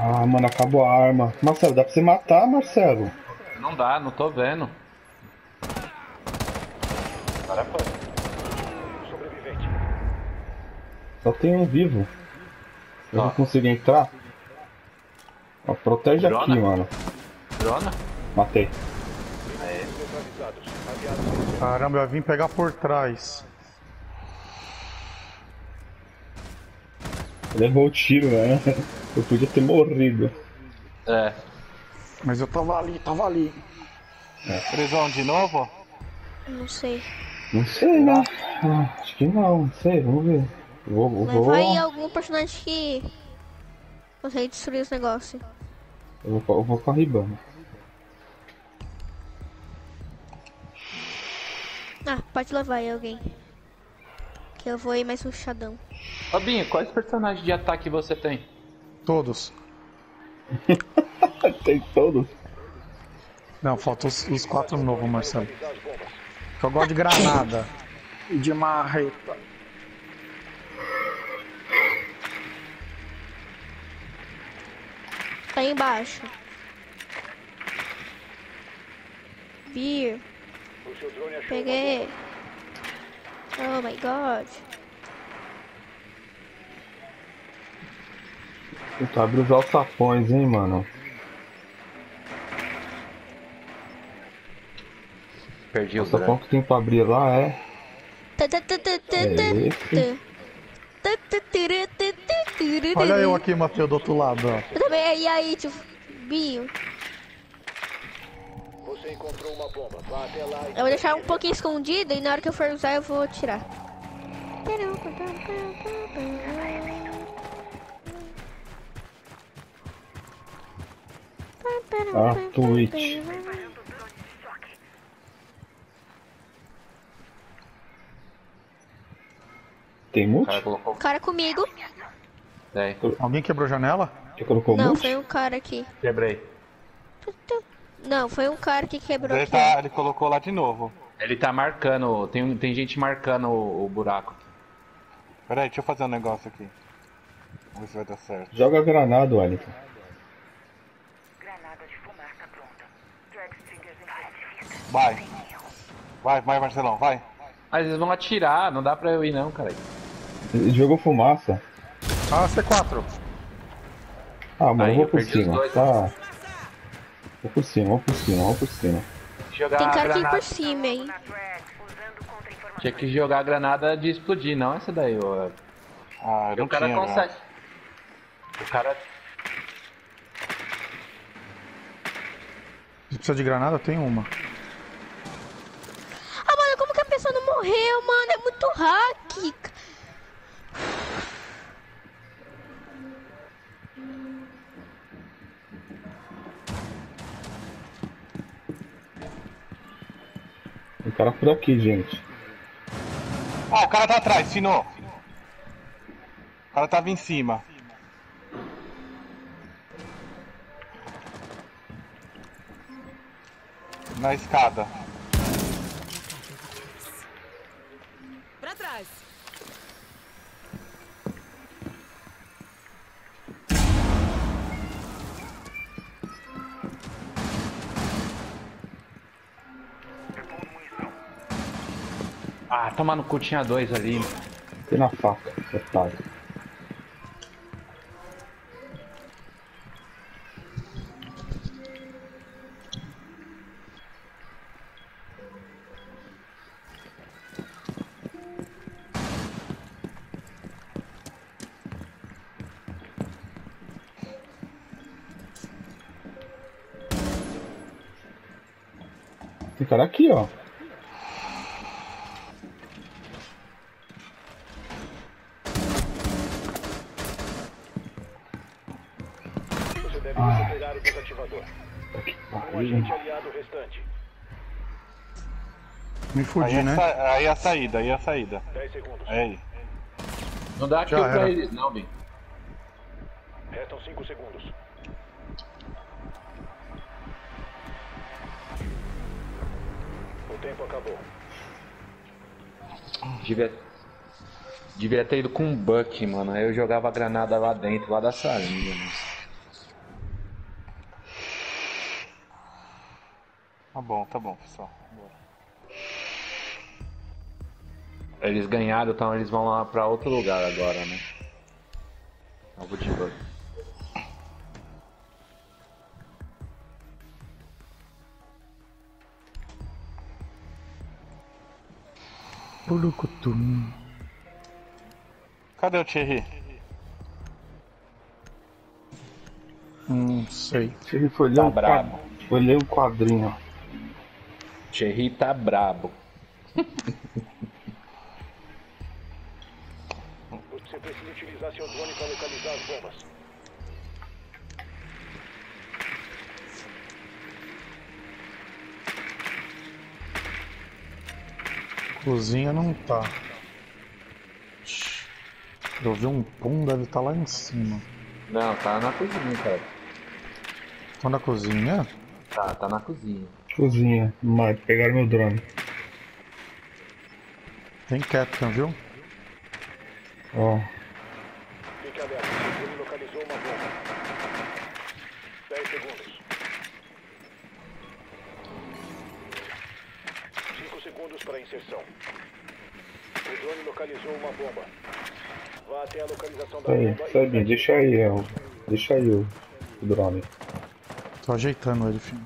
Ah, mano, acabou a arma. Marcelo, dá pra você matar, Marcelo? Não dá, não tô vendo. Agora foi. Sobrevivente. Só tem um vivo. Eu vou Ó, conseguir entrar? Ó, protege aqui, drona? mano. Drona? Matei. Inimigos neutralizados. Aliados Caramba, eu vim pegar por trás. Levou o tiro, né? Eu podia ter morrido. É. Mas eu tava ali. Prisão de novo? Não sei. Não sei, né? Ah, acho que não sei, vamos ver. Mas vai algum personagem que consegue destruir os negócios. Eu vou com a Ribana. Ah, pode levar aí alguém. Que eu vou ir mais rushadão. Ô Binho, quais personagens de ataque você tem? Todos. Tem todos. Não, faltam os 4 novos, Marcelo. Que eu gosto de granada. E de marreta. Tá aí embaixo. Beer. O seu drone achou Peguei. Oh my god. Puta, abre os alçapões, hein, mano. Perdi O o alçapão drone. que tem pra abrir lá é... Olha eu aqui, Matheus, do outro lado, ó. Eu também, e aí, tio Binho? Você encontrou uma bomba. Vá até lá e... Eu vou deixar um pouquinho escondido e na hora que eu for usar eu vou tirar. Ah, Twitch. Tem O mute? cara colocou. Cara comigo. É, Alguém quebrou a janela? Você colocou Não, mute? foi um cara aqui. quebrei. Não, foi um cara que quebrou Ele, aqui. ele colocou lá de novo. Ele tá marcando, tem gente marcando o buraco. Pera aí, deixa eu fazer um negócio aqui. Vamos ver se vai dar certo. Joga a granada, Wellington. Granada de fumaça pronta. Drag Stringers em ponto de vista. Vai. Vai, Marcelão, vai. Mas eles vão atirar, não dá pra eu ir não, cara. Ele jogou fumaça. Ah, C4. Ah, mano, Aí, eu vou eu por perdi os cima, dois. tá? Vou por cima, vou por cima, vou por cima. Jogar Tem a cara aqui granada. por cima, hein? Na drag, usando contra-informação. Tinha que jogar a granada de explodir, não essa daí, ô. Ah, eu não O cara tinha, consegue. O cara. Se precisa de granada, eu tenho uma. Ah, mano, como que a pessoa não morreu, mano? É muito hack. Tem cara por aqui, gente. Ah, o cara tá atrás, Fino. O cara tava em cima. Na escada. Pra trás. Ah, toma no cu, tinha dois ali. Tem na faca, otário. Tem cara aqui, ó. Você deve recuperar o desativador. Que Um pariu. agente aliado restante. Me fudi, né? Aí a saída, aí a saída. 10 segundos. Aí. Não dá kill Já pra era. eles, não, Bin. Restam 5 segundos. O tempo acabou. Devia ter ido com um Buck, mano. Aí eu jogava a granada lá dentro, lá da salinha, mano. Tá bom, pessoal. Bora. Eles ganharam, então eles vão lá pra outro lugar agora, né? Alvo de bug. Pulucutum. Cadê o Thierry? Sei. Ele foi ler Tá um brabo. Foi ler um quadrinho. Thierry tá brabo. Você precisa utilizar seu drone para localizar as bombas. Cozinha não tá. Eu vi um pum, deve estar lá em cima. Não, tá na cozinha, cara. Tô na cozinha? Tá na cozinha. Cozinha. Mas pegaram meu drone. Tem Captain, viu? Ó. Fique alerta, seu drone localizou uma bomba. 10 segundos. 5 segundos para inserção. O drone localizou uma bomba. Vá até a localização da Aí, bomba Sabinho, deixa aí, deixa aí o drone. Tô ajeitando ele, filho.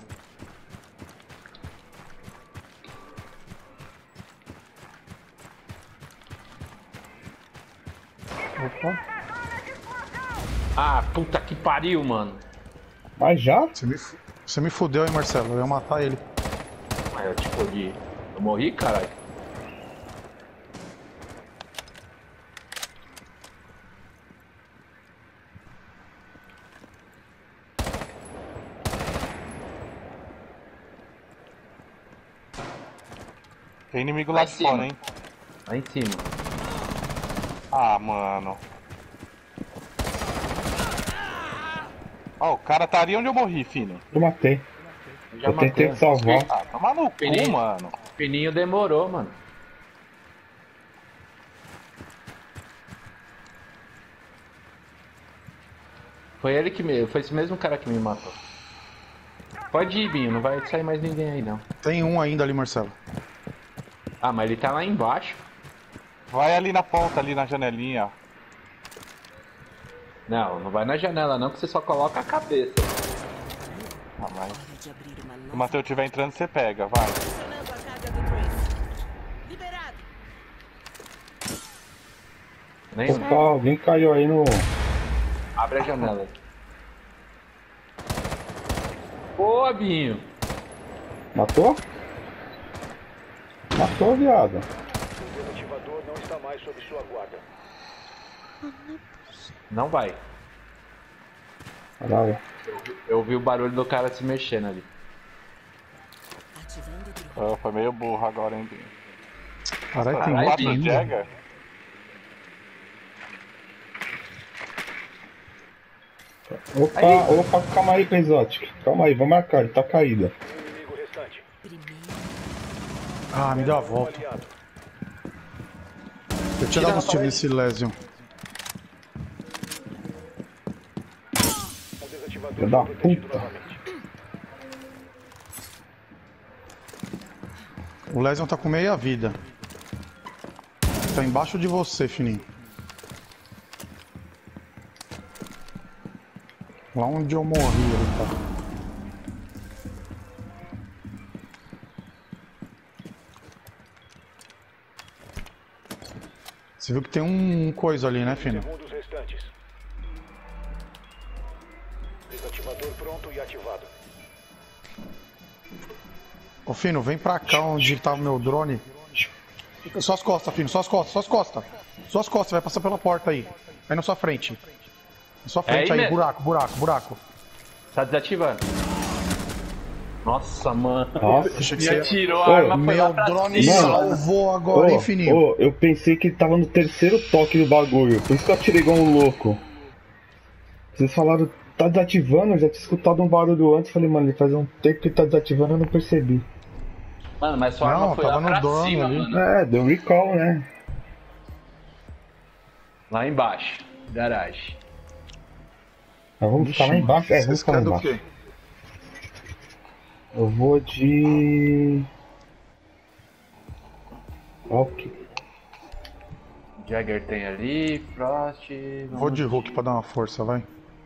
Opa. Ah, puta que pariu, mano. Mas já? Você me fudeu, hein, Marcelo? Eu ia matar ele. Ah, eu te fodi. Eu morri, caralho. Tem inimigo lá Lá de em cima. fora, hein? Lá em cima. Ah, mano. Ó, o cara tá ali onde eu morri, Fino. Eu matei. Já Eu tentei matei. te salvar. Ah, tá maluco, Peninho. mano. O Pininho demorou, mano. Foi esse mesmo cara que me matou. Pode ir, Binho, não vai sair mais ninguém aí não. Tem um ainda ali, Marcelo. Ah, mas ele tá lá embaixo. Vai ali na ponta, ali na janelinha, ó. Não, não vai na janela não, que você só coloca a cabeça. Ah, mas De abrir uma se o nova. Matheus tiver entrando, você pega, vai. Funcionando a carga do Trace. Liberado. Nem Opa, alguém caiu aí no. abre a janela. Boa, Binho. Matou? Matou, viado. O desativador não está mais sob sua guarda. Não vai. Caralho. Eu vi o barulho do cara se mexendo ali. Ativando o drone. Ah, foi meio burro agora, hein, Binho. Caralho, tem Caralho, outro Quatro ainda. Jagger? Opa, calma aí, Exotic. Calma aí, vamos marcar, ele tá caído. Um inimigo restante. Primeiro. Ah, me deu a volta. Aliado. Eu tinha dado uns tiros nesse Lesion. O desativador Filho da foi protegido puta. novamente. O Lesion tá com meia vida. Tá embaixo de você, fininho. Lá onde eu morri ele tá. Você viu que tem um coisa ali, né, Fino? Segundos restantes. Desativador pronto e ativado. Ô, Fino, vem pra cá onde tá o meu drone. Suas costas, Fino, suas costas, suas costas. Suas costas, vai passar pela porta aí. Aí na sua frente. Na sua frente aí aí, mesmo? buraco, buraco, buraco. Tá desativando. Nossa, mano. Nossa. Achei que Me você... atirou, a arma foi lá Meu pra drone cima. salvou agora, hein, Fininho? Ô, eu pensei que tava no terceiro toque do bagulho, por isso que eu atirei igual um louco. Vocês falaram, tá desativando, eu já tinha escutado um barulho antes, falei, mano, ele faz um tempo que tá desativando, eu não percebi. Mano, mas sua Não, arma foi lá tava no pra drone cima, ali. mano. É, deu recall, né? Lá embaixo. Garagem. Mas vamos ficar lá embaixo, vamos Vocês ficar lá querem do embaixo. quê? Eu vou de... Ok. Jagger tem ali, Frost... Vou de Hulk pra dar uma força, vai.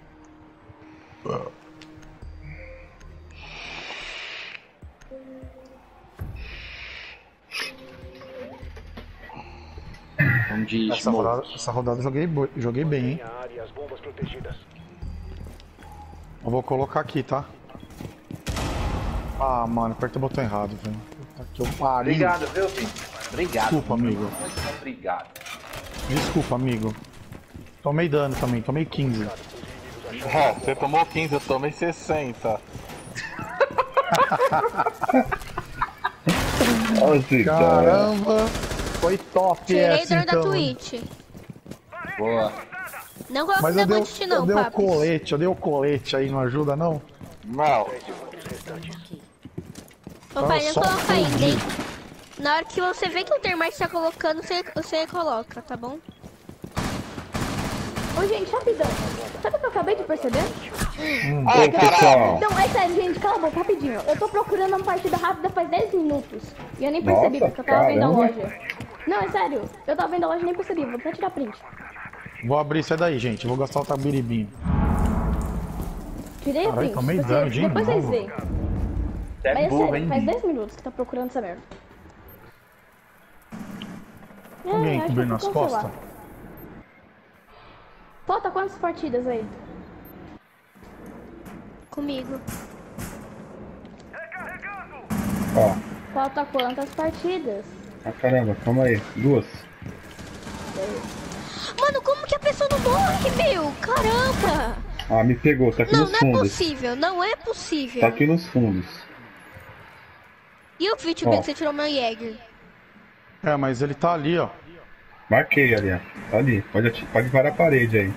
Vamos de Essa rodada eu joguei bem, hein. A área e as bombas protegidas. Eu vou colocar aqui, tá? Ah, mano, apertei o botão errado, velho. Puta que eu pariu. Obrigado, viu, Fim? Obrigado. Desculpa, amigo. Muito obrigado. Desculpa, amigo. Tomei dano também, tomei 15. É, você tomou 15, eu tomei 60. Nossa, cara. Caramba! Foi top Tirei essa, drone da então. Twitch. Boa. Não coloca Mas o eu dei, negócio não, eu dei o papo. colete, aí, não ajuda não? Não. Ô pai, não só coloca ainda, fugir. hein? Na hora que você vê que o Termite tá colocando, você coloca, tá bom? Ô, gente, rapidão. Sabe o que eu acabei de perceber? Ai, Ô, pessoal. Não, é sério, gente, cala a boca, rapidinho. Eu tô procurando uma partida rápida faz 10 minutos. E eu nem percebi, Nossa, porque eu tava vendo a caramba. loja. Não, é sério. Eu tava vendo a loja e nem percebi. Vou até tirar print. Vou abrir isso aí daí, gente. Vou gastar o tabiribinho. Tirei a Caralho, print. tomei Vocês- dano de Depois vocês novo. veem. É Mas é burro, sério, hein? faz 10 minutos que tá procurando essa merda. Alguém acho que cobrindo as ficou, sei lá. costas? Falta quantas partidas aí? Comigo. Ó. Falta quantas partidas? Ah, caramba, calma aí. 2. Mano, como que a pessoa não morre, meu? Caramba! Ah, me pegou. Tá aqui Não, nos não é fundos. possível, não é possível. Tá aqui nos fundos. E o vídeo Ó. que você tirou meu Jäger? É, mas ele tá ali, ó. Marquei ali, ó. Tá ali. Pode parar a parede aí.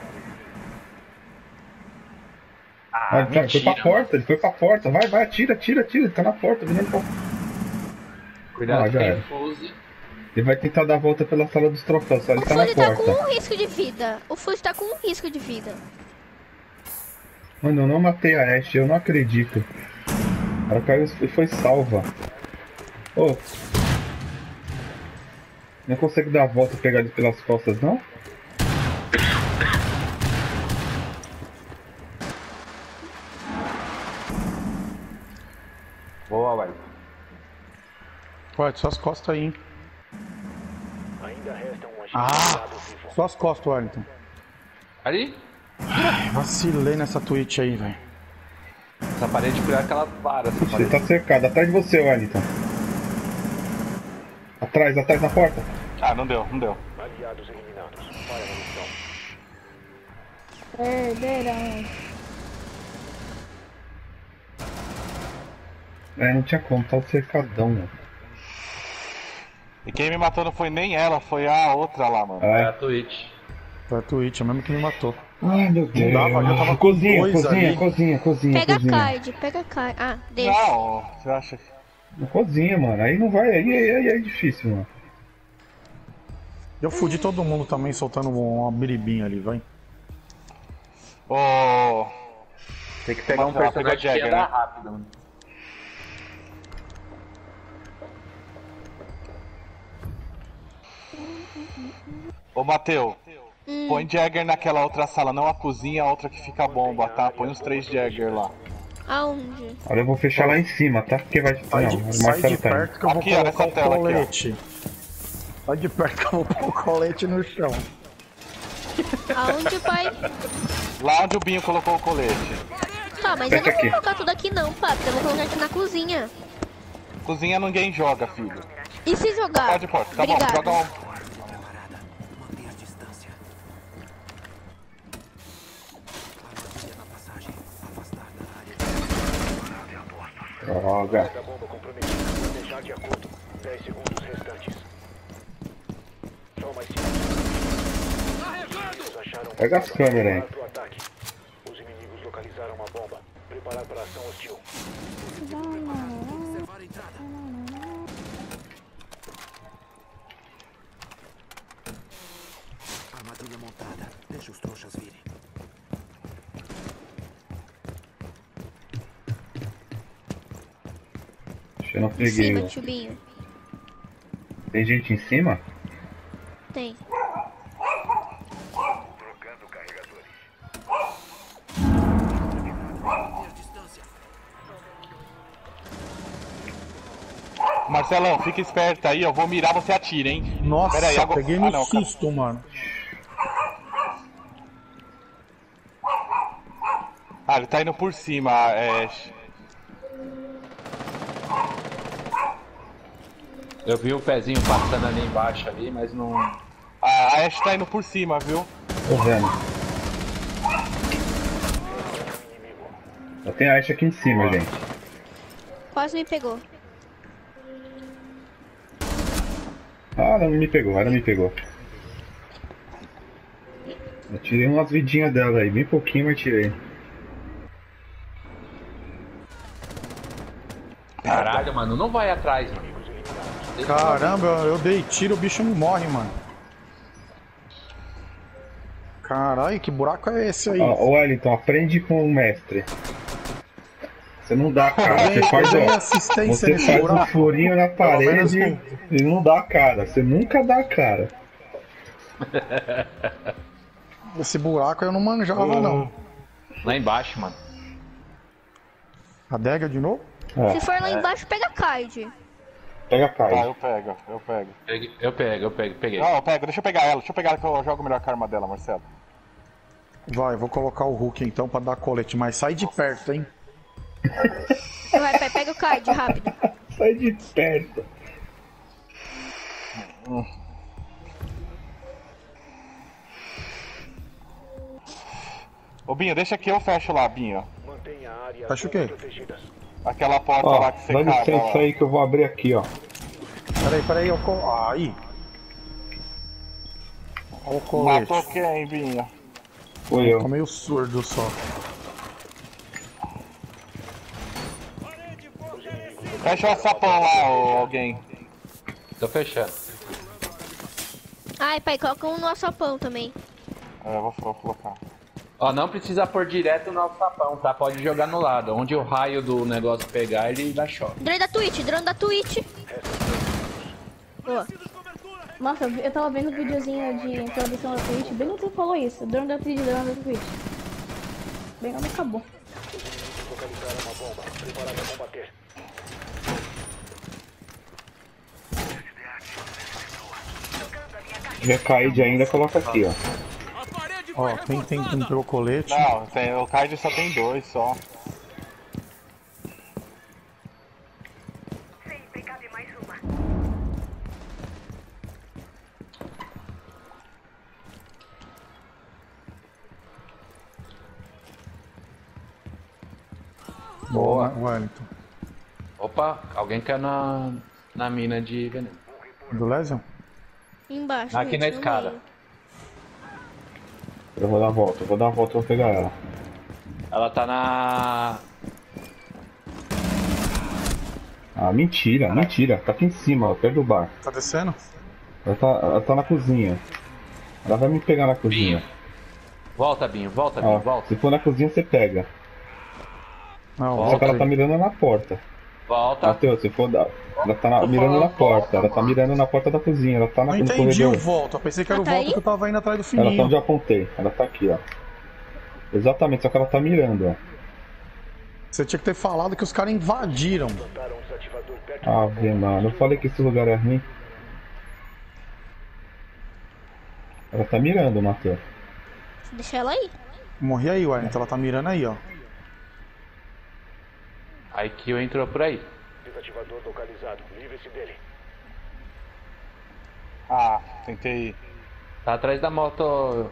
Ah, Ele foi pra mentira. porta, ele foi pra porta. Vai, atira. Ele tá na porta, virando pra... Cuidado Ah, já com era. o Fuse. Ele vai tentar dar a volta pela sala dos troféus, só ele O tá na Fuse tá com porta. um risco de vida. O Fuse tá com um risco de vida. Mano, eu não matei a Ashe, eu não acredito. Ela caiu e foi salva. Ô. Não consegue dar a volta e pegar ele pelas costas, não? Boa, ué. Pode, só as costas aí, hein. Ainda resta um agente Ah! aliado vivo. Só as costas, Wellington. Ali? Vacilei nessa Twitch aí, velho. Essa parede por aquela vara. Essa Ele parede. tá cercado, atrás de você, Wellington. Atrás na porta. Ah, não deu. Aliados eliminados. Para a missão. Perderão. É, não tinha como, tá cercadão, mano. E quem me matou não foi nem ela, foi a outra lá, mano. É a É. Twitch. Foi a Twitch, é mesmo que me matou. Ai, meu Deus. dava, eu tava com dois Cozinha. Pega a card, pega a card. Ah, deixa. Não, você acha que... Cozinha, mano. Aí não vai, aí é difícil, mano. Eu fudi todo mundo também, soltando uma biribinha ali, vai. Ô... Tem que pegar um Mas ela pegou personagem que Jagger, anda né? rápido, mano. Ô, Mateu, põe Jagger naquela outra sala, não a cozinha, a outra que fica a bomba, tá? Põe os 3 Jagger lá. Aonde? Agora eu vou fechar lá em cima, tá? Porque vai... Sai Não, de, o sai Marcelo de tá indo. perto que eu vou Aqui, ó, colocar nessa o tela aqui, ó. colete. Sai de perto que eu vou pôr o colete no chão. Aonde, pai? Lá onde o Binho colocou o colete. Tá, mas eu Fecha não vou aqui. colocar tudo aqui não, papo. Eu vou colocar aqui na cozinha. Cozinha ninguém joga, filho. E se jogar? Pode, tá Obrigada. bom, joga um... Droga. Da bomba comprometida. Planejar de acordo. 10 segundos restantes. Só mais 5. Inimigos acharam uma Pega as bomba. câmeras aí. Preparar pro ataque. Os inimigos localizaram uma bomba. Preparar para ação hostil. Armadilha montada. Deixa os trouxas virem. Eu não Em peguei. cima, Ó. tubinho. Tem gente em cima? Tem. Trocando carregadores. Marcelão, fica esperto aí, eu vou mirar, você atira, hein? Nossa, Pera aí, agora... peguei no não, cara. susto, mano. Ah, ele tá indo por cima, Eu vi o pezinho passando ali embaixo ali, mas não. A Ash tá indo por cima, viu? Tô vendo. Eu tenho a Ash aqui em cima, gente. Quase me pegou. Ah, ela não me pegou, ela me pegou. Eu tirei umas vidinhas dela aí, bem pouquinho, mas tirei. Caralho, mano, não vai atrás, mano. Caramba, eu dei tiro, o bicho não morre, mano. Caralho, que buraco é esse aí? Ó, Wellington, aprende com o mestre. Você não dá a cara, você faz, você faz um furinho na parede e não dá a cara. Você nunca dá a cara. Esse buraco eu não manjava, não. Lá embaixo, mano. A adega de novo? Se for lá embaixo, pega a card. Pega a Tá, card. eu pego. Peguei. Não, eu pego, deixa eu pegar ela que eu jogo melhor com a arma dela, Marcelo. Vai, vou colocar o Hulk então pra dar colete, mas sai de perto, hein? Vai, pai, pega o card, rápido. Sai de perto. Ô Binho, deixa que eu fecho lá, Binho. Mantenha a área Fecha o quê? protegida. Aquela porta Ó, lá que você dá caga, licença ó. aí que eu vou abrir aqui, ó. Peraí, eu aí. Olha o colete. Matou quem, Binho? Foi eu. Tô meio surdo só. Fecha o sapão lá, ô, alguém. Tô fechando. Ai, pai, coloca um no açapão também. É, eu vou colocar. Ó, não precisa pôr direto no alçapão, tá? Pode jogar no lado. Onde o raio do negócio pegar, ele dá choque. Drone da Twitch. Boa. Nossa, eu tava vendo um videozinho de introdução da Twitch, bem no que você falou isso. Drone da Twitch. Bem, não acabou. Localizaram uma bomba. Preparada a combater. Se tiver caído ainda, coloca aqui, ó. Ó, quem pegou o colete? Não, o card só tem 2 só. Sempre cabe mais uma. Boa, Wellington. Opa, alguém caiu na mina de veneno. Do Lesion? Embaixo, Aqui gente, na no escada. meio. Eu vou dar a volta, e vou pegar ela. Ela tá na... Ah, mentira. Tá aqui em cima, ó, perto do bar. Tá descendo? Ela tá na cozinha. Ela vai me pegar na cozinha. Volta, Binho, volta, Ó, volta. se for na cozinha, você pega. Não, Só que ela tá mirando na porta. Volta. Matheus, se for da... Ela tá mirando na porta. Ela tá mirando na porta da cozinha. Ela tá Não no entendi o corredor. volta. Eu pensei que era o tá volta aí? que eu tava indo atrás do Ela tá fininho. onde eu apontei. Ela tá aqui, ó. Exatamente, só que ela tá mirando, ó. Você tinha que ter falado que os caras invadiram. Plantaram um desativador perto Ah, vê, mano. Eu falei que esse lugar é ruim. Ela tá mirando, Matheus. Deixa ela aí. Morri aí, Wellington. Ela tá mirando aí, ó. A kill entrou por aí. desativador localizado. Livre-se dele. Ah, tentei. Tá atrás da moto.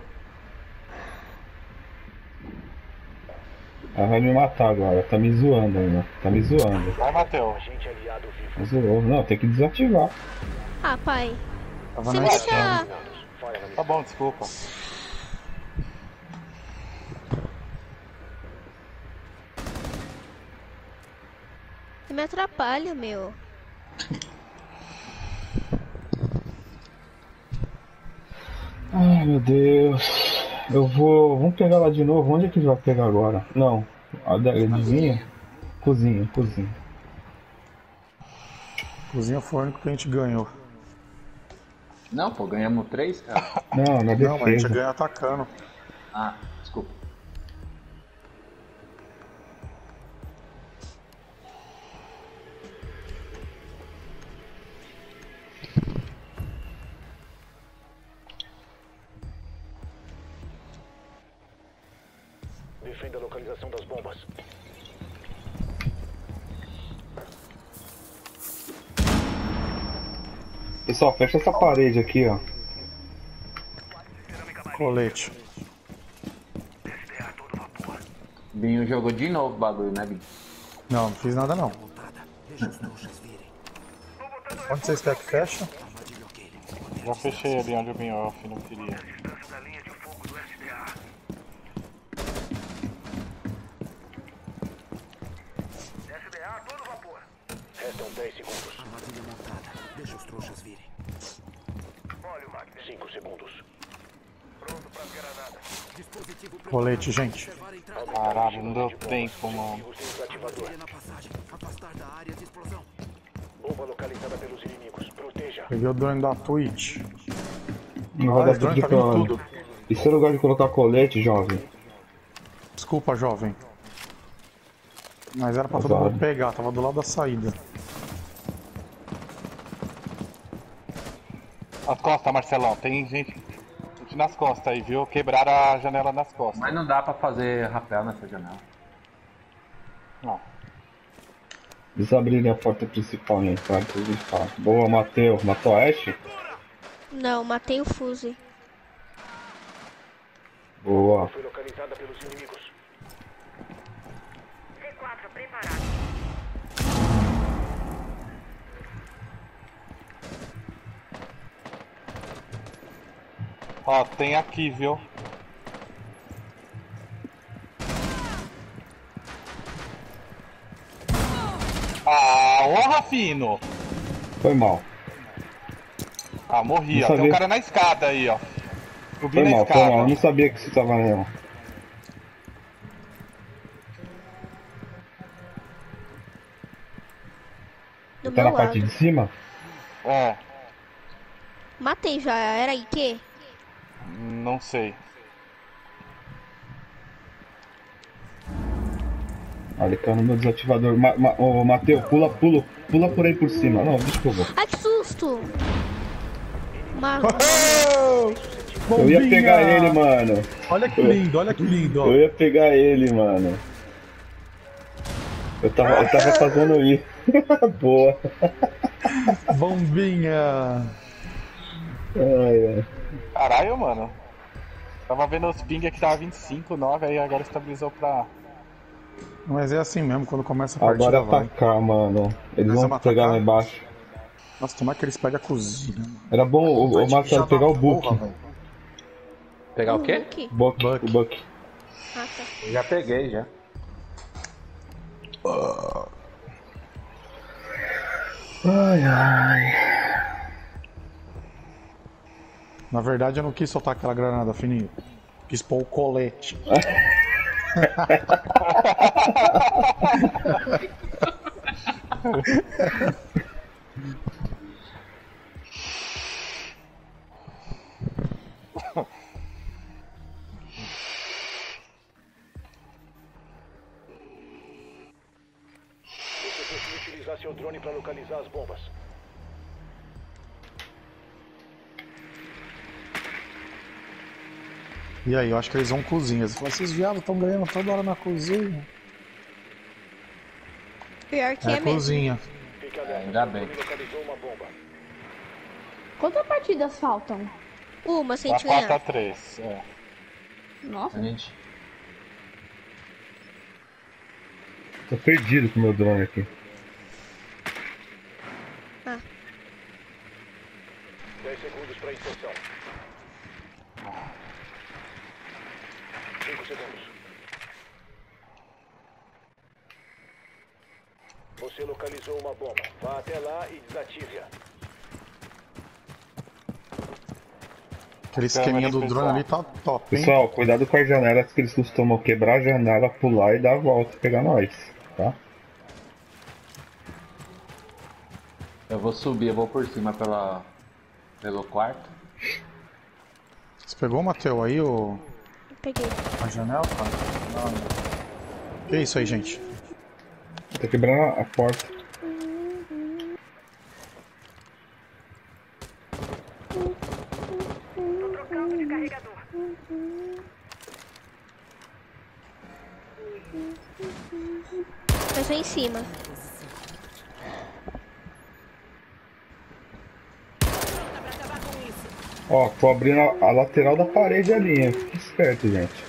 Ela vai me matar agora, tá me zoando ainda. Tá me zoando. Vai, Matheus. Agente aliado vivo. Me zoou. Não, tem que desativar. Ah, pai. Tava Você na me escada. deixa... Falha na Tá bom, desculpa. Você me atrapalha, meu. Ai, meu Deus. Eu vou... Vamos pegar lá de novo. Onde é que vai pegar agora? Não. A adivinha? Cozinha. Cozinha foi o único que a gente ganhou. Não, pô, ganhamos 3, cara. Não, na Não, a gente defesa. ganha atacando. Ah, desculpa. Defenda a localização das bombas. Pessoal, fecha essa parede aqui, ó. Colete. Binho jogou de novo o bagulho, né, Binho? Não, não fiz nada não. Deixa os trouxas virem. Onde vocês querem que fecha? Armadilha ok. Já fechei ali onde o Binhoff não queria. Restam 10 segundos. Armadilha montada. Deixa os trouxas virem. 5 segundos. Dispositivo Colete, gente. preservar a entrada. Caralho, não deu tempo, mano. Inimigos sem desativador. Armadilha na passagem. Afastar da área de explosão. Bomba localizada pelos inimigos. Proteja. Peguei o drone da Twitch. Não vai dar Esse drone tempo de tá vindo pra... tudo. E se eu lugar de colocar colete, jovem? Desculpa, jovem. Mas era pra todo Azar. mundo pegar, tava do lado da saída. As costas, Marcelão, tem gente nas costas aí, viu? Quebraram a janela nas costas. Mas não dá pra fazer rapel nessa janela. Não. Eles abrirem a porta principal, né? Claro que eles falam. Boa, Matheus. Matou a Ashe? Não, matei o Fuse. Boa. Foi localizada pelos inimigos. C4 preparado. Ó, tem aqui, viu? Ah, ô Rafino! Foi mal. Ah, morri, Não ó. Tem sabia. um cara na escada aí, ó. Subi Foi na mal, foi mal. Eu escada. não sabia que você tava não. Do Tá meu na parte lado. de cima? É, Matei já, era aí que? não sei. Olha, caiu no meu desativador. Ô, Matheus, pula por aí por cima. Não, deixa que eu vou. Ai, que susto! Maluco. Eu ia pegar ele, mano. Olha que lindo, olha que lindo, ó. Eu ia pegar ele, mano. Eu tava fazendo isso. Boa. Bombinha. Ai, ai. Caralho, mano. Tava vendo os ping aqui, tava 25, 9, aí agora estabilizou pra... Mas é assim mesmo, quando começa a partida Agora vai. atacar, mano. Eles Nós vão vamos pegar atacar? lá embaixo. Nossa, tomara que eles peguem a cozinha. Era bom o Marcelo pegar o Book. Pegar o quê? Hulk? Buck. O Buck. Ah, tá. Eu já peguei, já. Ai, ai. Na verdade eu não quis soltar aquela granada, Fininho. Quis pôr o colete. Você precisa utilizar seu drone para localizar as bombas. E aí, eu acho que eles vão cozinha. Você fala, esses viados estão ganhando toda hora na cozinha. Pior que É é a mesmo. cozinha. Fique alerta. Ainda seu bem. drone localizou uma bomba. Quantas partidas faltam? Uma sem Tá te ganhar. 4-3, é. Nossa. A gente... Tô perdido com o meu drone aqui. 10 segundos para inserção. 5 segundos. Você localizou uma bomba. Vá até lá e desative-a. Aquele esqueminha do drone ali tá top, hein? Pessoal, cuidado com as janelas que eles costumam quebrar a janela, pular e dar a volta e pegar nós, tá? vou subir, eu vou por cima pelo quarto. Você pegou, Matheus, aí o... Peguei. A janela, cara? Não. Que isso aí, gente? Tá quebrando a porta. Tô trocando de carregador. Eu sou em cima. Ó, tô abrindo a lateral da parede ali, hein? Fique esperto, gente.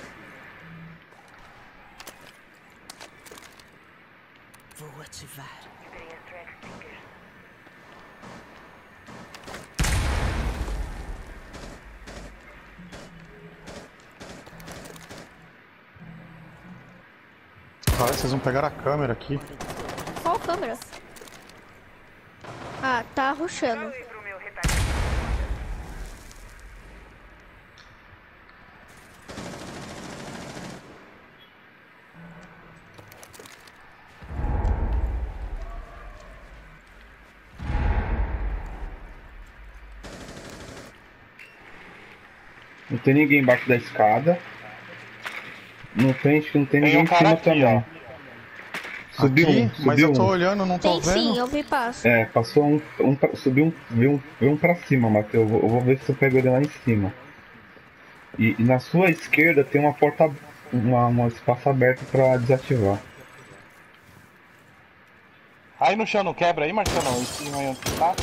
Vou ativar. Liberei as Drag Stingers. Parece que vocês vão pegar a câmera aqui. Qual câmera? Ah, tá rushando. Falei pro meu retalho. Não tem ninguém embaixo da escada. Não tem, acho que não tem Tem ninguém um em cara cima aqui, também. ó. Subiu Aqui? um, Mas subiu eu tô um. olhando, não tô Tem sim, vendo. eu vi passo. É, passou subiu veio um pra cima, Matheus. Eu vou ver se eu pego ele lá em cima. E na sua esquerda tem uma porta, um espaço aberto pra desativar. Aí no chão não quebra aí, Marcelão? Em cima aí onde você tá?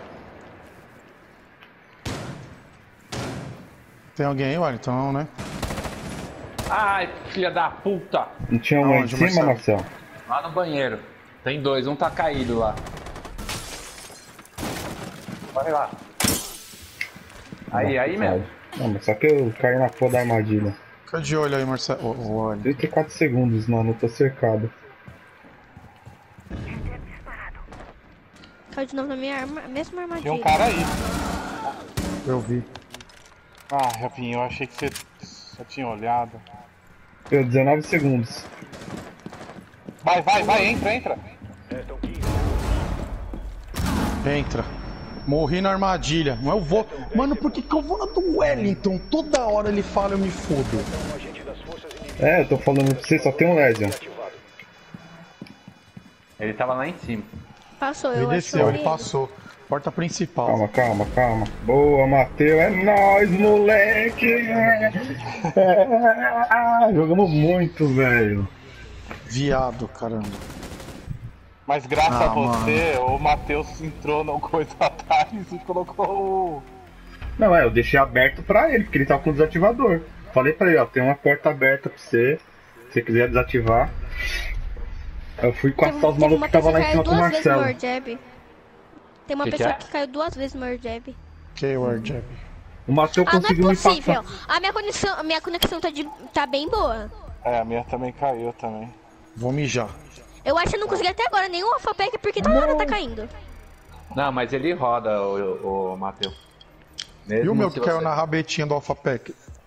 Tem alguém aí, Wellington? Não, né? Ai, filha da puta! Não tinha um lá em Aonde, cima, Marcelo? Marcelo? Lá no banheiro. Tem dois, um tá caído lá. Vai lá. Aí mesmo. Não, mas só que eu caí na porra da armadilha. Fica de olho aí, Marcelo. Ô, Wellington. 34 segundos, mano, eu tô cercado. Caiu de novo na minha mesma armadilha. Tem um cara aí. Eu vi. Ah, Rafinha, eu achei que você só tinha olhado. Eu 19 segundos. Vai, entra. Restam 15. Entra. Morri na armadilha. Não eu vou. Mano, por que eu vou na do Wellington? Toda hora ele fala eu me fodo. Um agente das forças inimigas É, eu tô falando pra você, só tem um Legion. ativado. Ele tava lá em cima. Passou, Ele eu acho desceu, que ele passou. Porta principal. Calma. Boa, Matheus. É nóis, moleque. Jogamos muito, velho. Viado, caramba. Mas graças Ah, a você, o Matheus entrou no coisa atrás e colocou o... Não, eu deixei aberto pra ele, porque ele tava com o desativador. Falei pra ele, ó, tem uma porta aberta pra você. Se você quiser desativar. Eu fui caçar os malucos que estavam lá em cima com o Marcelo. Tem uma Que pessoa é? que caiu 2 vezes no Air Jab. Que word jab. O Matheus Ah, não é conseguiu me possível. passar. A minha conexão tá bem boa. É, a minha também caiu também. Vou mijar. Eu acho que eu não consegui até agora nenhum alpha pack porque toda hora tá caindo. Não, mas ele roda, o Matheus. E o meu que caiu na rabetinha do Alpha Pack?